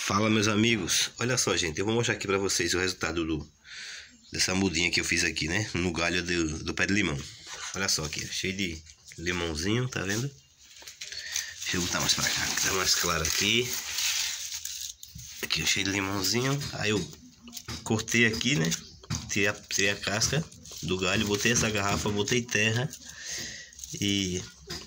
Fala, meus amigos, olha só, gente, eu vou mostrar aqui pra vocês o resultado dessa mudinha que eu fiz aqui, né, no galho do pé de limão. Olha só aqui, cheio de limãozinho, tá vendo? Deixa eu botar mais pra cá, que tá mais claro aqui. Aqui, cheio de limãozinho. Aí eu cortei aqui, né, tirei a casca do galho, botei essa garrafa, botei terra. E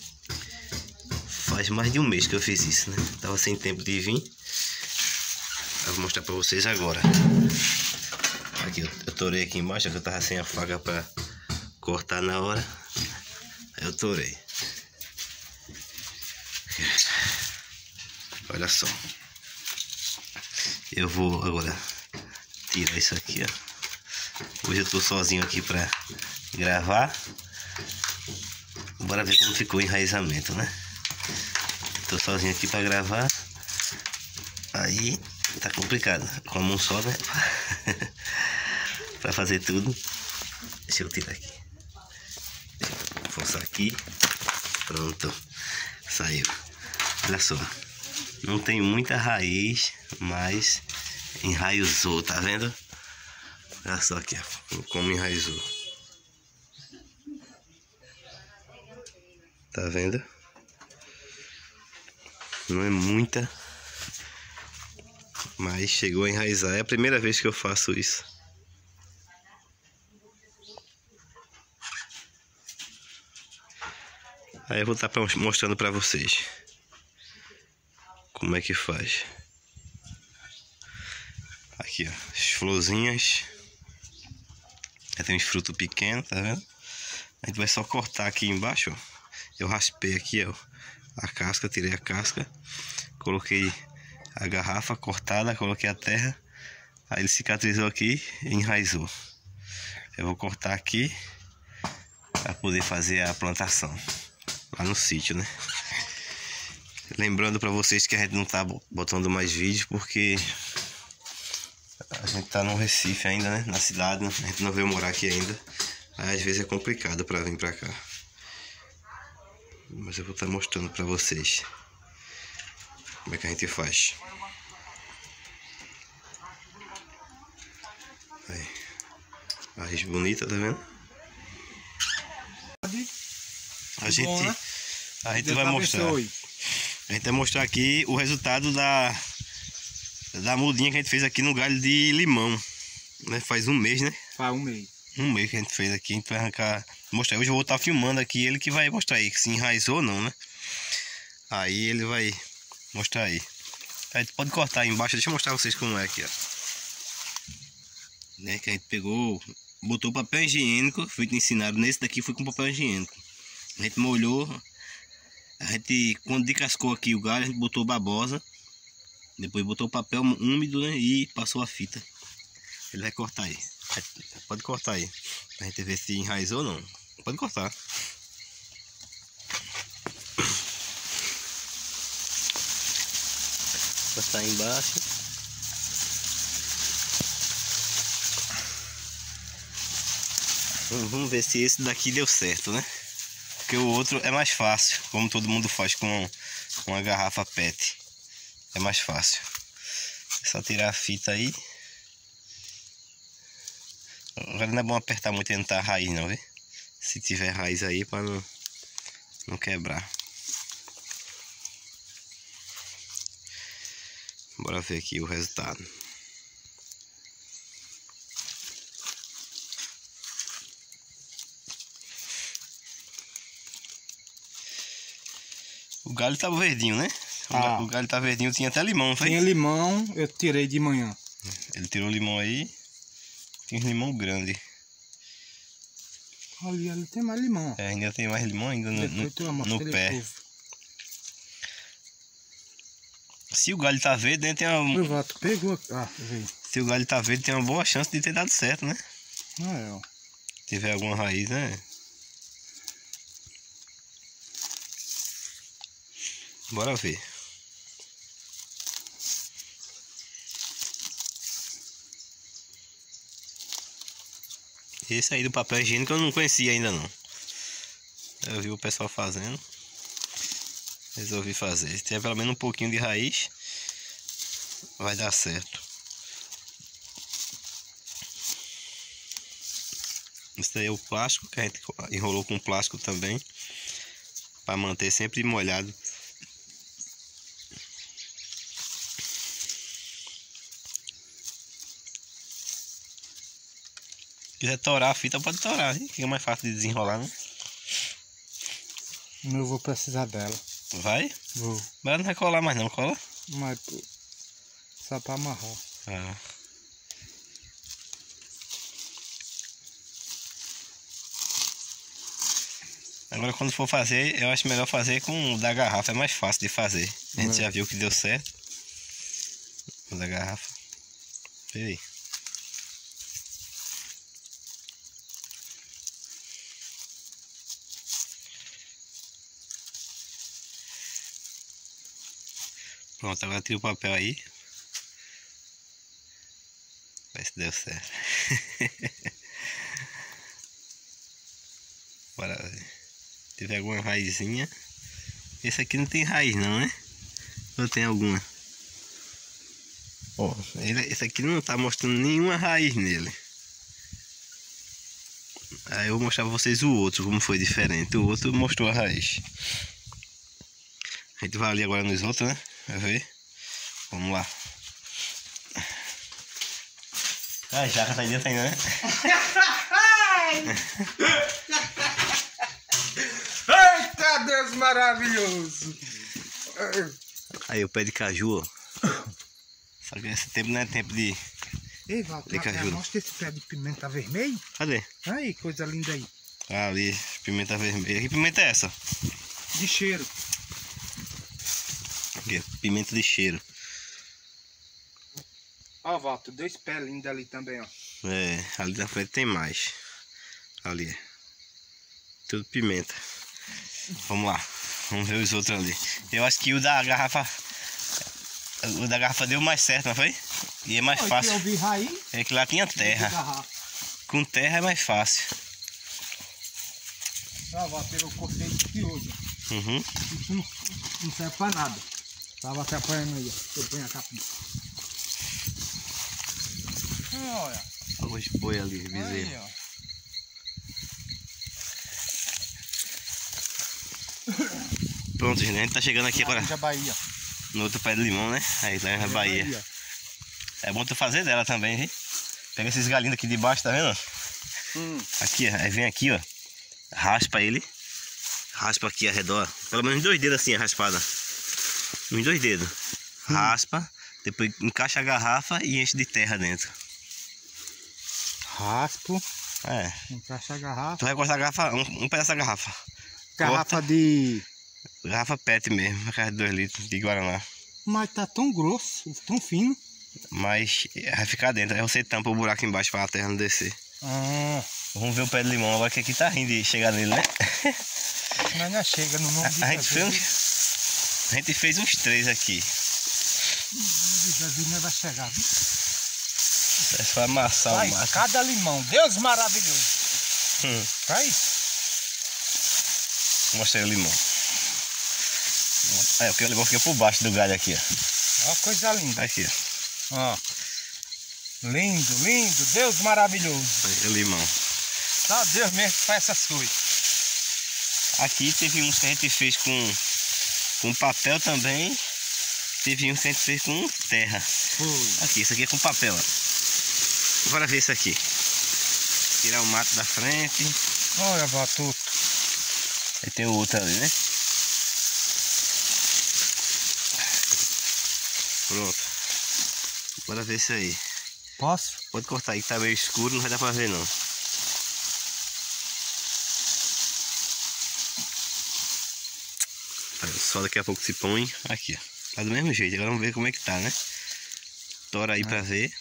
faz mais de um mês que eu fiz isso, né, tava sem tempo de vir. Eu vou mostrar pra vocês agora. Aqui, eu torei aqui embaixo, que eu tava sem a faca pra cortar na hora. Aí eu torei. Olha só. Eu vou agora tirar isso aqui, ó. Hoje eu tô sozinho aqui pra gravar. Bora ver como ficou o enraizamento, né? Tô sozinho aqui pra gravar. Aí tá complicado, com a mão só, né? Pra fazer tudo. Deixa eu tirar aqui. Forçar aqui. Pronto. Saiu. Olha só. Não tem muita raiz, mas enraizou, tá vendo? Olha só aqui, ó, como enraizou. Tá vendo? Não é muita, mas chegou a enraizar. É a primeira vez que eu faço isso. Aí eu vou estar mostrando pra vocês como é que faz. Aqui, ó, as florzinhas. Já tem uns frutos pequenos, tá vendo? A gente vai só cortar aqui embaixo, ó. Eu raspei aqui, ó, a casca, tirei a casca. Coloquei a garrafa cortada, coloquei a terra. Aí ele cicatrizou aqui e enraizou. Eu vou cortar aqui para poder fazer a plantação lá no sítio, né? Lembrando para vocês que a gente não tá botando mais vídeo porque a gente tá no Recife ainda, né? Na cidade, a gente não veio morar aqui ainda. Aí, às vezes é complicado para vir para cá. Mas eu vou estar mostrando para vocês como é que a gente faz. Aí, a raiz bonita, tá vendo? A gente vai mostrar. A gente vai mostrar aqui o resultado da mudinha que a gente fez aqui no galho de limão, né? Faz um mês, né? Faz um mês. Um mês que a gente fez aqui. A gente vai arrancar, mostrar. Hoje eu vou estar filmando aqui ele que vai mostrar aí se enraizou ou não, né? Aí ele vai mostrar aí. A gente pode cortar aí embaixo. Deixa eu mostrar pra vocês como é aqui, ó. Né? Que a gente pegou, botou papel higiênico. Fui te ensinado. Nesse daqui foi com papel higiênico. A gente molhou. A gente, quando descascou aqui o galho, a gente botou babosa. Depois botou o papel úmido, né? E passou a fita. Ele vai cortar aí. Pode cortar aí. Pra gente ver se enraizou ou não. Pode cortar. Cortar aí embaixo. Vamos ver se esse daqui deu certo, né? Porque o outro é mais fácil, como todo mundo faz com a garrafa PET. É mais fácil. É só tirar a fita aí. Agora não é bom apertar muito e não tá a raiz não, viu? Se tiver raiz aí para não quebrar. Bora ver aqui o resultado. O galho tá verdinho, né? O galho tá verdinho, tinha até limão, não foi? Tinha limão, eu tirei de manhã. Ele tirou o limão aí. Tem um limão grande. Ali tem mais limão. É, ainda tem mais limão ainda no pé. Se o galho tá verde, tem uma... Tu pegou. Veio. Se o galho tá verde, tem uma boa chance de ter dado certo, né? Ó. Se tiver alguma raiz, né? Bora ver. Esse aí do papel higiênico eu não conhecia ainda não. Eu vi o pessoal fazendo. Resolvi fazer. Se tiver pelo menos um pouquinho de raiz, vai dar certo. Esse daí é o plástico, que a gente enrolou com plástico também, para manter sempre molhado. Se quiser torar a fita, pode torar, hein? Fica mais fácil de desenrolar, né? Não vou precisar dela. Vai? Vou. Mas não vai colar mais não, cola? Mas só pra amarrar. Ah. Agora quando for fazer, eu acho melhor fazer com o da garrafa, é mais fácil de fazer. A gente já viu que deu certo. O da garrafa. Vê aí. Pronto, agora tira o papel aí. Vai se deu certo. Bora ver. Se tiver alguma raizinha. Esse aqui não tem raiz não, né? Ou tem alguma? Ó, esse aqui não tá mostrando nenhuma raiz nele. Aí eu vou mostrar pra vocês o outro, como foi diferente. O outro mostrou a raiz. A gente vai ali agora nos outros, né? Vai ver? Vamos lá. Ah, já tá dentro ainda, né? Eita Deus maravilhoso! Aí o pé de caju, ó. Só que esse tempo não é tempo de... Ei, Walter, mostra esse pé de pimenta vermelho. Cadê? Aí, coisa linda aí. Ah, ali, pimenta vermelha. Que pimenta é essa? De cheiro. Aqui, pimenta de cheiro. Ó, Walter, dois pés lindos ali também, ó. É, ali na frente tem mais. Ali. Tudo pimenta. Vamos lá. Vamos ver os outros ali. Eu acho que o da garrafa... O da garrafa deu mais certo, não foi? E é mais fácil. Eu vi raiz. É que lá tinha terra. Com terra é mais fácil. Ó, Walter, eu cortei isso aqui hoje. Uhum. Isso não serve pra nada. Tava atrapalhando aí, ó. Eu ponho a capinha. Olha. Olha os boi ali, bezerro. Aí, ó. Pronto, gente, a gente tá chegando aqui agora Bahia. no outro pé de limão, né? Aí lá na Bahia. É bom tu fazer dela também, hein? Pega esses galinhos aqui de baixo, tá vendo? Aqui, ó. Aí vem aqui, ó. Raspa ele. Raspa aqui ao redor. Pelo menos 2 dedos assim, a raspada. Uns 2 dedos. Raspa. Depois encaixa a garrafa e enche de terra dentro. Raspo. É. Encaixa a garrafa. Tu vai cortar a garrafa, um pedaço da garrafa. Garrafa Corta. de... Garrafa PET mesmo, uma garrafa de 2 litros de Guaraná. Mas tá tão grosso, tão fino. Mas vai ficar dentro. Aí você tampa o buraco embaixo para a terra não descer. Vamos ver o pé de limão agora, que aqui tá rindo de chegar nele, né? Mas não chega no nome de A gente fez uns 3 aqui. O nome de Jesus não vai chegar, viu? É só amassar o mato. Cada limão, Deus maravilhoso. Vai. Mostra aí o limão. É, porque o limão fica por baixo do galho aqui, ó. Ó, coisa linda. Aqui, ó. Ó. Lindo, lindo, Deus maravilhoso. Aí, o limão. Só Deus mesmo que faz essas coisas. Aqui teve uns que a gente fez com papel também. Teve uns que a gente fez com terra. Aqui, isso aqui é com papel, ó. Bora ver isso aqui. Tirar o mato da frente. Olha, Batuto. Aí tem o outro ali, né? Pronto. Bora ver isso aí. Posso? Pode cortar aí que tá meio escuro, não vai dar pra ver não. Só daqui a pouco se põe. Aqui, ó. Tá do mesmo jeito. Agora vamos ver como é que tá, né? Tora aí pra ver.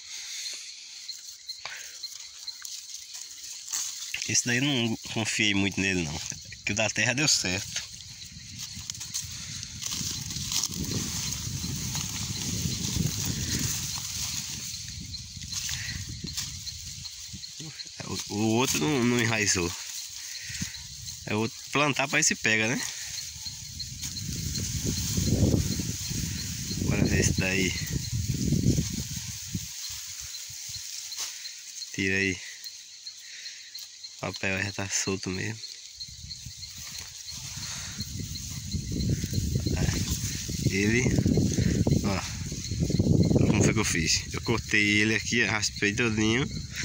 Esse daí eu não confiei muito nele não. Que o da terra deu certo. O outro não enraizou. É o outro plantar para ver se pega, né? Bora ver esse daí. Tira aí. O papel já tá solto mesmo. Ele, ó, como foi que eu fiz? Eu cortei ele aqui, raspei todinho.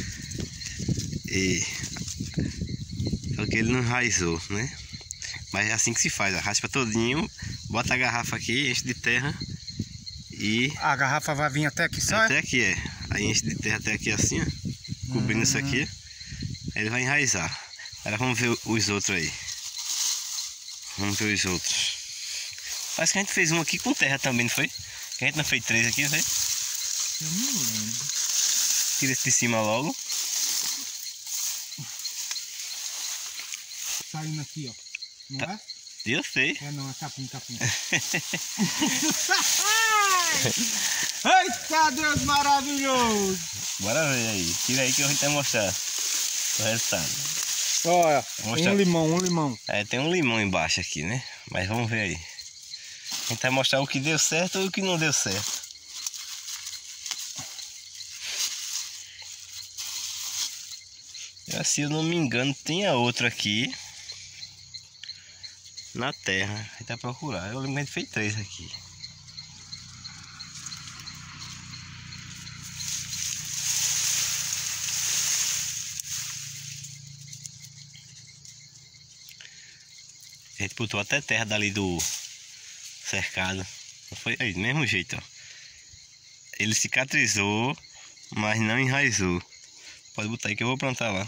E só que ele não enraizou, né? Mas é assim que se faz, ó, raspa todinho, bota a garrafa aqui, enche de terra e... A garrafa vai vir até aqui só? Até aqui, é. Aí enche de terra até aqui assim, ó, cobrindo isso aqui. Aí ele vai enraizar. Agora vamos ver os outros aí. Vamos ver os outros. Parece que a gente fez um aqui com terra também, não foi? Que a gente não fez 3 aqui, não foi? Eu não lembro. Tira esse de cima logo. Saindo aqui, ó. Não é? Eu sei. É não, é capim. Eita Deus maravilhoso! Bora ver aí. Tira aí que eu vou te mostrar o resultado. Olha, Mostrar. um limão. É, tem um limão embaixo aqui, né? Mas vamos ver aí. A gente vai mostrar o que deu certo e o que não deu certo. Se eu não me engano, tinha outro aqui na terra. A gente vai procurar. Eu lembro que a gente fez 3 aqui. A gente botou até terra dali do cercado. Foi aí, do mesmo jeito, ó. Ele cicatrizou, mas não enraizou. Pode botar aí que eu vou plantar lá.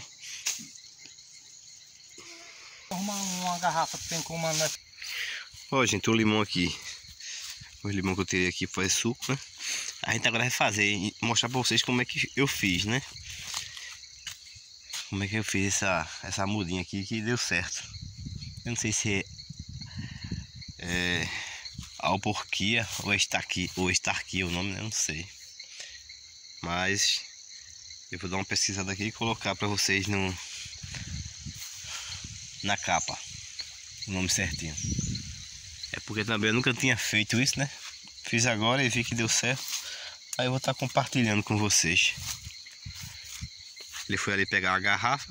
Arruma uma garrafa que tem como mandar. Ó, gente, o limão aqui. O limão que eu tirei aqui foi suco, né? A gente agora vai fazer e mostrar pra vocês como é que eu fiz, né? Como é que eu fiz essa mudinha aqui que deu certo. Eu não sei se é alporquia ou estarquia o nome, né? Eu não sei. Mas eu vou dar uma pesquisada aqui e colocar para vocês na capa o nome certinho. É porque também eu nunca tinha feito isso, né? Fiz agora e vi que deu certo. Aí eu vou estar compartilhando com vocês. Ele foi ali pegar a garrafa.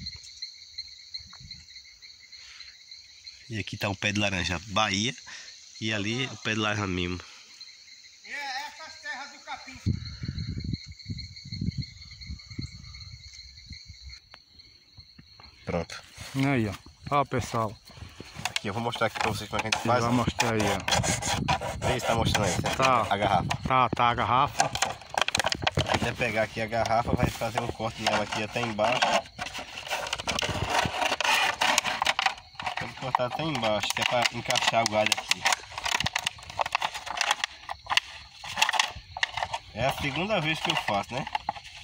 E aqui tá o pé de laranja Bahia. E ali o pé de laranja Mimo. É essas terras do capim. Pronto. Aí, ó. Ó, pessoal. Aqui eu vou mostrar aqui pra vocês como é que a gente faz. Vai mostrar aí, ó. Vê se tá mostrando aí, certo? Tá. A garrafa. Tá a garrafa. Até pegar aqui a garrafa, vai fazer um corte nela aqui até embaixo. Pode cortar até embaixo, que é para encaixar o galho aqui. É a segunda vez que eu faço, né?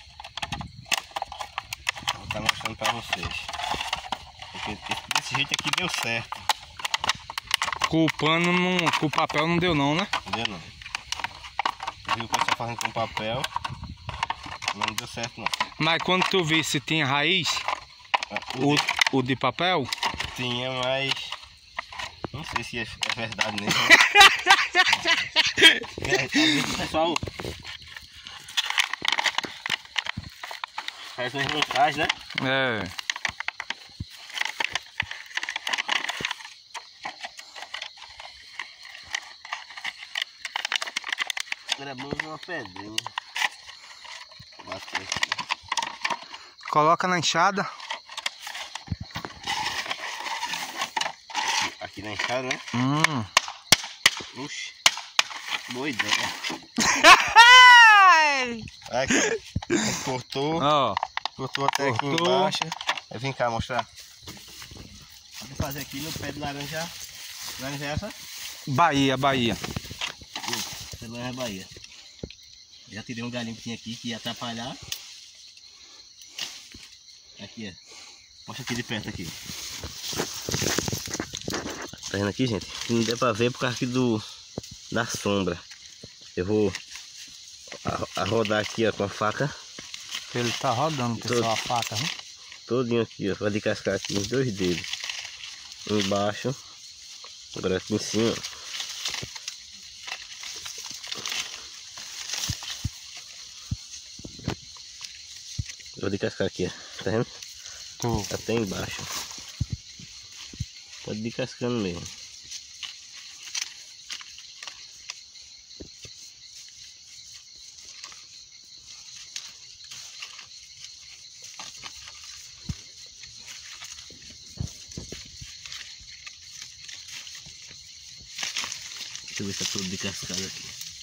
Vou estar mostrando para vocês. Porque desse jeito aqui deu certo. Com o pano, com o papel não deu não, né? Não deu não. Eu vi o pessoal fazendo com papel. Não deu certo não. Mas quando tu vê se tinha raiz, o de papel? Tinha, mas não sei se é verdade mesmo. O pessoal faz umas montagens, né? É. Era bom usar uma pedrinha. Bater aqui. Coloca na enxada. Aqui na enxada, né? Oxi, boa ideia. Aqui, cortou. Ó. Cortou até aqui embaixo. Aí vem cá mostrar. Vou fazer aqui no pé de laranja. Laranja é essa? Bahia. Pé de laranja Bahia. Já tirei um galinho que tinha aqui que ia atrapalhar. Aqui, ó. Mostra aqui de perto aqui. Tá vendo aqui, gente? Não deu pra ver por causa aqui da sombra. Eu vou rodar aqui, ó, com a faca. Ele tá rodando, pessoal, a faca, né? Todinho aqui, ó. Vai descascar aqui os 2 dedos. Embaixo. Agora aqui em cima. Eu vou descascar aqui, ó. Tá vendo? Tô. Até embaixo. Pode descascando mesmo. Deixa eu ver se tá tudo descascado aqui.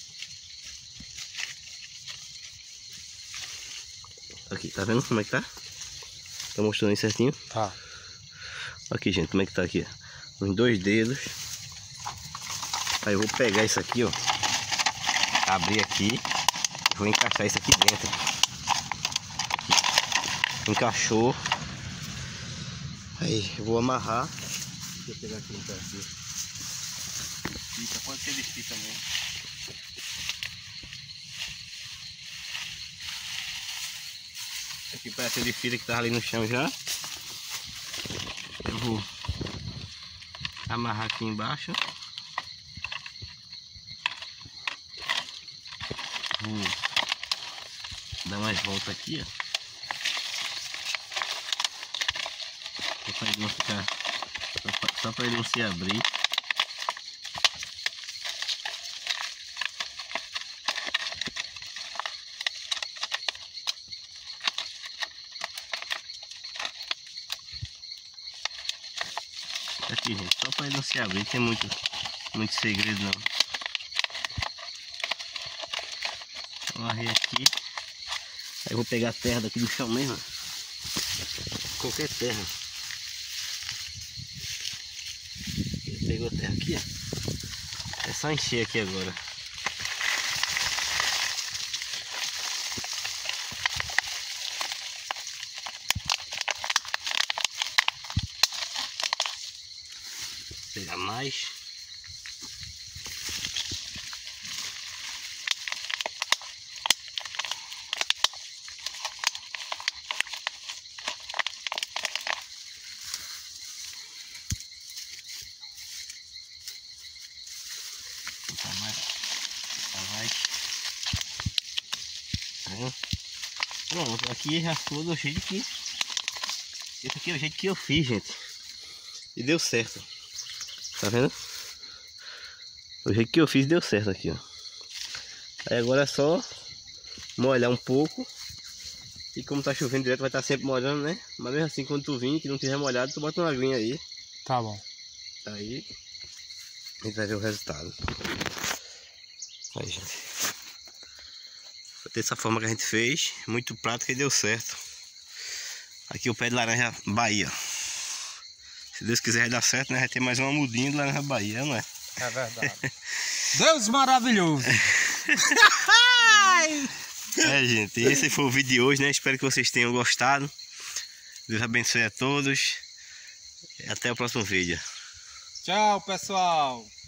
Aqui, tá vendo como é que tá? Tá mostrando aí certinho? Tá. Aqui, gente, como é que tá aqui, ó. Uns 2 dedos. Aí eu vou pegar isso aqui, ó. Abrir aqui. E vou encaixar isso aqui dentro. Aqui. Encaixou. Aí eu vou amarrar. Deixa eu pegar aqui um pedacinho. Fita, pode ser de fita também. Aqui parece de fita que tava ali no chão já. Eu vou amarrar aqui embaixo. Vou dar umas voltas aqui, ó. Só para ele não ficar, só para ele não se abrir. Aqui, gente, só para ele não se abrir, não tem muito segredo não. Amarrei aqui. Aí eu vou pegar a terra daqui do chão mesmo. Qualquer terra. Pegou a terra aqui, ó. É só encher aqui agora. Pegar mais. Pronto, aqui já ficou do jeito que... Esse aqui é o jeito que eu fiz, gente. E deu certo. Tá vendo? O jeito que eu fiz deu certo aqui, ó. Aí agora é só molhar um pouco. E como tá chovendo direto, vai estar sempre molhando, né? Mas mesmo assim, quando tu vir, que não tiver molhado, tu bota uma aguinha aí. Tá bom. Aí a gente vai ver o resultado. Aí, gente. Foi dessa forma que a gente fez. Muito prático e deu certo. Aqui o pé de laranja Bahia. Se Deus quiser vai dar certo, né? Vai ter mais uma mudinha de laranja Bahia, não é? É verdade. Deus maravilhoso. É, gente, esse foi o vídeo de hoje, né? Espero que vocês tenham gostado. Deus abençoe a todos. E até o próximo vídeo. Tchau, pessoal.